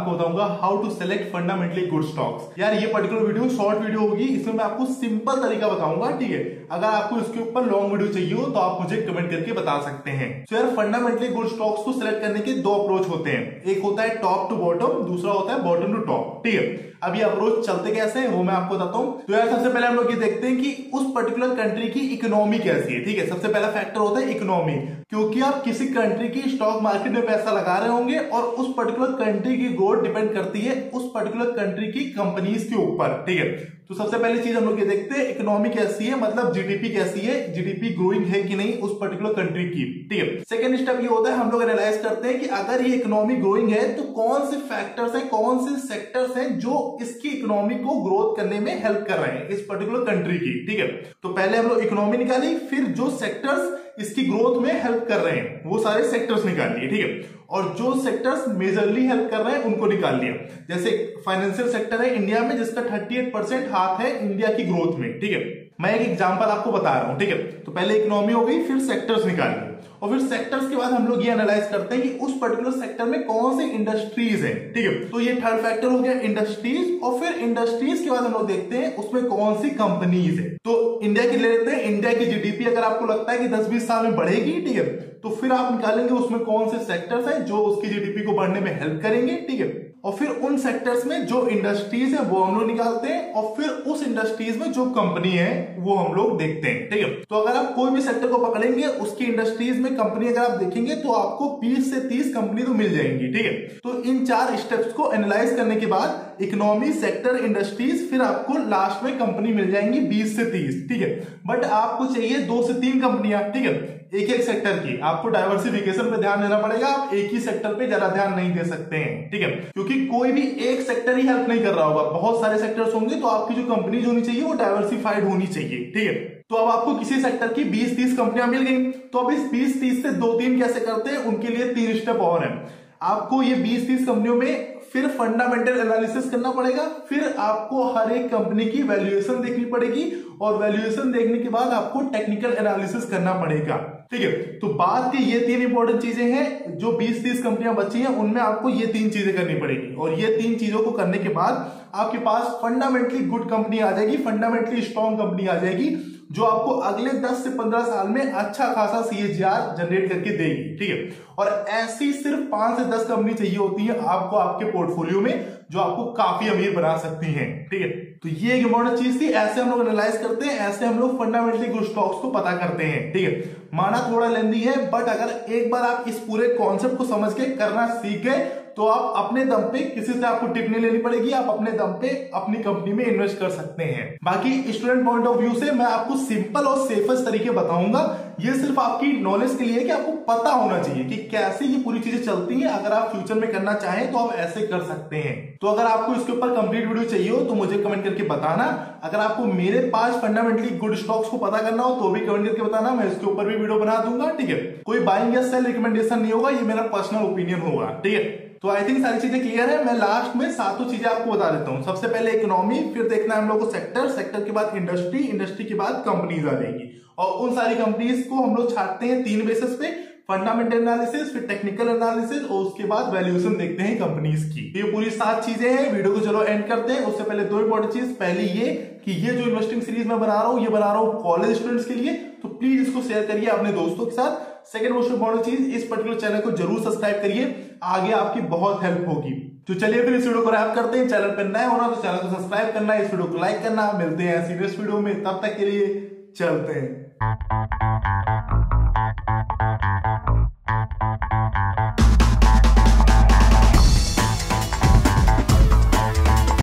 आपको बताऊंगा how to select fundamentally good stocks. यार ये पर्टिकुलर वीडियो शॉर्ट वीडियो होगी, इसमें मैं आपको सिंपल तरीका बताऊंगा, ठीक है। अगर आपको इसके ऊपर लॉन्ग वीडियो चाहिए हो तो आप मुझे कमेंट करके बता सकते हैं। तो यार फंडामेंटली गुड स्टॉक्स को सिलेक्ट करने के दो अप्रोच होते हैं, एक होता है टॉप टू बॉटम, दूसरा होता है बॉटम टू टॉप, ठीक है। अब ये अप्रोच चलते कैसे हैं वो मैं आपको बताता हूं। तो यार सबसे पहले हम लोग ये देखते हैं कि उस पर्टिकुलर कंट्री की इकोनॉमी कैसी है, ठीक है। सबसे पहला फैक्टर होता है इकोनॉमी, क्योंकि आप किसी कंट्री की स्टॉक मार्केट में पैसा लगा रहे होंगे और उस पर्टिकुलर कंट्री की ग्रोथ डिपेंड करती है उस पर्टिकुलर कंट्री की कंपनीज के ऊपर, ठीक है। तो सबसे पहली चीज हम लोग ये देखते हैं इकोनॉमी कैसी है, मतलब जीडीपी कैसी है, जीडीपी ग्रोइंग है कि नहीं उस पर्टिकुलर कंट्री की, ठीक है। सेकंड स्टेप ये होता है हम लोग एनालाइज करते हैं कि अगर ये इकोनॉमी ग्रोइंग है तो कौन से फैक्टर्स हैं, कौन से सेक्टर्स हैं जो इसकी इकोनॉमी को ग्रोथ करने में हेल्प कर रहे हैं इस पर्टिकुलर कंट्री की, ठीक है। तो पहले हम लोग इकोनॉमी निकाली, फिर जो सेक्टर्स इसकी ग्रोथ में हेल्प कर रहे हैं वो सारे सेक्टर्स निकाल लिए, ठीक है। और जो सेक्टर्स मेजरली हेल्प कर रहे हैं उनको निकाल लिया। जैसे फाइनेंशियल सेक्टर है इंडिया में जिसका 38% हाथ है इंडिया की ग्रोथ में, ठीक है। मैं एक एग्जांपल आपको बता रहा हूं, ठीक है। तो पहले इकोनॉमी हो गई, फिर सेक्टर्स निकाल लिए और फिर सेक्टर्स के बाद हम लोग ये एनालाइज करते हैं कि उस पर्टिकुलर सेक्टर में कौन सी इंडस्ट्रीज है, ठीक है। तो ये थर्ड फैक्टर हो गया इंडस्ट्रीज, और फिर इंडस्ट्रीज के बाद हम लोग देखते हैं उसमें कौन सी कंपनीज है। तो इंडिया की ले लेते हैं, इंडिया की जीडीपी अगर आपको लगता है कि 10-20 साल में बढ़ेगी, ठीक है, तो फिर आप निकालेंगे उसमें कौन से सेक्टर्स हैं जो उसकी जीडीपी को बढ़ने में हेल्प करेंगे, ठीक है। और फिर उन सेक्टर्स में जो इंडस्ट्रीज है वो हम लोग निकालते हैं और फिर उस इंडस्ट्रीज में जो कंपनी है वो हम लोग देखते हैं, ठीक है। तो अगर आप कोई भी सेक्टर को पकड़ेंगे उसकी इंडस्ट्रीज में कंपनी अगर आप देखेंगे तो आपको 20 से 30 कंपनी तो मिल जाएंगी, ठीक है। तो इन 4 स्टेप्स को एनालाइज करने के बाद इकोनॉमी, सेक्टर, इंडस्ट्रीज, फिर आपको लास्ट में कंपनी मिल जाएंगी 20 से 30, ठीक है। बट आपको चाहिए 2 से 3 कंपनियां, ठीक है, एक एक सेक्टर की। आपको डाइवर्सिफिकेशन पे ध्यान देना पड़ेगा, आप एक ही सेक्टर पे ज्यादा ध्यान नहीं दे सकते हैं, ठीक है, क्योंकि कोई भी एक सेक्टर ही हेल्प नहीं कर रहा होगा, बहुत सारे सेक्टर्स होंगे, तो आपकी जो कंपनीज होनी चाहिए वो डाइवर्सिफाइड होनी चाहिए, ठीक है। तो अब आपको किसी सेक्टर की 20-30 कंपनियां मिल गई, तो अब इस 20-30 से 2-3 कैसे करते हैं उनके लिए 3 स्टेप और हैं। आपको ये 20-30 कंपनियों में फिर फंडामेंटल एनालिसिस करना पड़ेगा, फिर आपको हर एक कंपनी की वैल्यूएशन देखनी पड़ेगी और वैल्यूएशन देखने के बाद आपको टेक्निकल एनालिसिस करना पड़ेगा, ठीक है। तो बात की ये 3 इंपॉर्टेंट चीजें हैं, जो 20-30 कंपनियां बची हैं उनमें आपको ये 3 चीजें करनी पड़ेगी और ये 3 चीजों को करने के बाद आपके पास फंडामेंटली गुड कंपनी आ जाएगी, फंडामेंटली स्ट्रॉन्ग कंपनी आ जाएगी जो आपको अगले 10 से 15 साल में अच्छा खासा सीएजीआर जनरेट करके देगी, ठीक है। और ऐसी सिर्फ 5 से 10 कंपनी चाहिए होती है आपको आपके पोर्टफोलियो में जो आपको काफी अमीर बना सकती हैं, ठीक है। तो ये एक इंपॉर्टेंट चीज थी, ऐसे हम लोग एनालाइज करते हैं, ऐसे हम लोग फंडामेंटली गुड स्टॉक्स को पता करते हैं, ठीक है। माना थोड़ा लेंदी है, बट अगर एक बार आप इस पूरे कॉन्सेप्ट को समझ के करना सीख गए तो आप अपने दम पे, किसी से आपको टिप नहीं लेनी पड़ेगी, आप अपने दम पे अपनी कंपनी में इन्वेस्ट कर सकते हैं। बाकी स्टूडेंट पॉइंट ऑफ व्यू से मैं आपको सिंपल और सेफेस्ट तरीके बताऊंगा, ये सिर्फ आपकी नॉलेज के लिए कि आपको पता होना चाहिए कि कैसे ये पूरी चीजें चलती हैं। अगर आप फ्यूचर में करना चाहें तो आप ऐसे कर सकते हैं। तो अगर आपको इसके ऊपर कंप्लीट वीडियो चाहिए हो तो मुझे कमेंट करके बताना। अगर आपको मेरे 5 फंडामेंटली गुड स्टॉक्स को पता करना हो तो भी कमेंट करके बताना, मैं इसके ऊपर भी वीडियो बना दूंगा, ठीक है। कोई बाइंग या सेल रिकमेंडेशन नहीं होगा, ये मेरा पर्सनल ओपिनियन होगा, ठीक है। तो आई थिंक सारी चीजें क्लियर है। मैं लास्ट में 7 चीजें आपको बता देता हूं। सबसे पहले इकोनॉमी, फिर देखना है हम लोग को सेक्टर, सेक्टर के बाद इंडस्ट्री, इंडस्ट्री के बाद कंपनीज आ जाएगी और उन सारी कंपनीज को हम लोग छांटते हैं 3 बेसिस पे, फंडामेंटल एनालिसिस, फिर टेक्निकल एनालिसिस और उसके बाद वैल्यूएशन देखते हैं कंपनीज की। ये पूरी 7 चीजें हैं। वीडियो को चलो एंड करते हैं। उससे पहले 2 इंपॉर्टेंट चीज, पहली ये कि ये जो इन्वेस्टिंग सीरीज मैं बना रहा हूं ये बना रहा हूं कॉलेज स्टूडेंट्स के लिए, तो प्लीज इसको शेयर करिए अपने दोस्तों के साथ। सेकंड मोस्ट इंपॉर्टेंट चीज, इस पर्टिकुलर चैनल को जरूर सब्सक्राइब करिए, आगे आपकी बहुत हेल्प होगी। तो चलिए फिर इस वीडियो को रैप करते हैं। चैनल पर नए होना तो चैनल को सब्सक्राइब करना, इस वीडियो को लाइक करना। मिलते हैं सीरियस वीडियो में, तब तक के लिए चलते हैं।